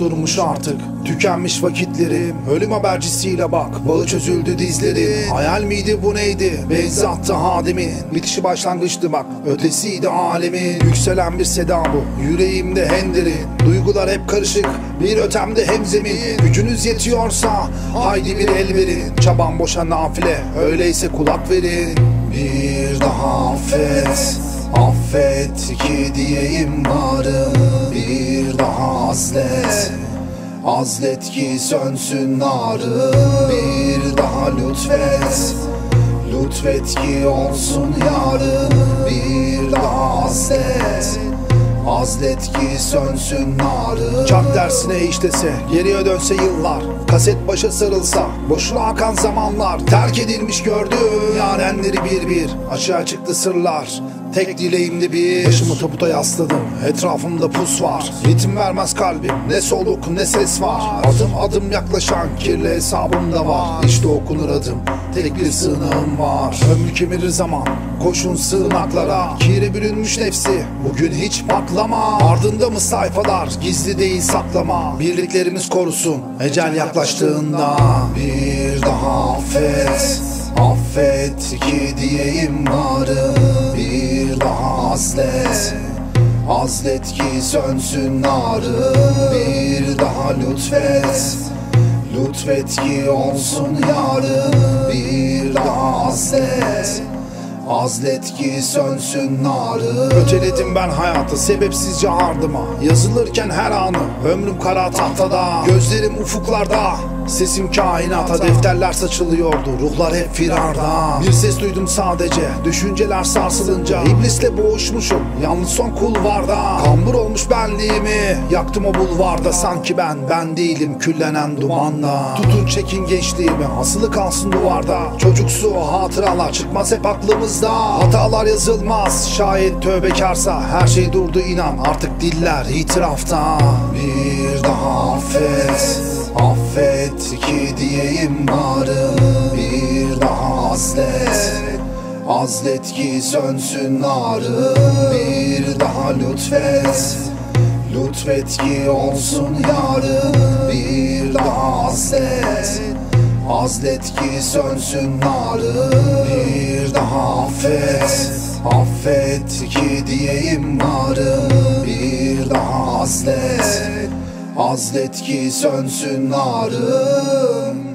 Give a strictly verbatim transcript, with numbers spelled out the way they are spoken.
durmuş artık, tükenmiş vakitlerim. Ölüm habercisiyle bak, bağı çözüldü dizlerim. Hayal miydi bu neydi, benzi attı hademin. Bitişi başlangıçtı bak, ötesiydi alemin. Yükselen bir seda bu, yüreğimde henderin. Duygular hep karışık, bir ötemde hemzemin. Gücünüz yetiyorsa haydi bir el verin. Çaban boşa nafile, öyleyse kulak verin. Bir daha affet, affet ki diyeyim varım. Bir daha azlet, azlet ki sönsün narım. Bir daha lütfet, lütfet ki olsun yarım. Bir daha azlet, azlet ki sönsün narım. Çak dersine işlese, geriye dönse yıllar. Kaset başa sarılsa, boşuna akan zamanlar. Terk edilmiş gördüm yarenleri bir bir. Açığa çıktı sırlar, tek dileğimdi bir. Başımı tabuta yasladım, etrafımda pus var. Ritim vermez kalbim, ne soluk ne ses var. Adım adım yaklaşan kirli hesabım da var. İşte okunur adım, tek bir sığınağım var. Ömrü kemirir zaman, koşun sığınaklara. Kire bürünmüş nefsi, bugün hiç baklama. Ardında mı sayfalar, gizli değil saklama. Birliklerimiz korusun, ecel yaklaştığında. Bir daha affet, affet ki diyeyim varım. Bir daha azlet, azlet ki sönsün narım. Bir daha lütfet, lütfet ki olsun yarım. Bir daha azlet, azlet ki sönsün narım. Öteledim ben hayatı sebepsizce ardıma. Yazılırken her anı ömrüm kara tahtada. Gözlerim ufuklarda, sesim kainata. Defterler saçılıyordu, ruhlar hep firarda. Bir ses duydum sadece, düşünceler sarsılınca. İblisle boğuşmuşum, yalnız son kulvarda. Kambur olmuş benliğimi, yaktım o bulvarda. Sanki ben, ben değilim küllenen dumanla. Tutun çekin gençliğimi, asılı kalsın duvarda. Çocuksu hatıralar çıkmaz hep aklımızda. Hatalar yazılmaz, şayet tövbekarsa. Her şey durdu inan, artık diller itirafta. Bir daha affet, affet ki diyeyim varım. Bir daha azlet, azlet ki sönsün narım. Bir daha lütfet, lütfet ki olsun yarım. Bir daha azlet, azlet ki sönsün narım. Bir daha affet, affet ki diyeyim varım. Bir daha azlet, azlet ki sönsün narım.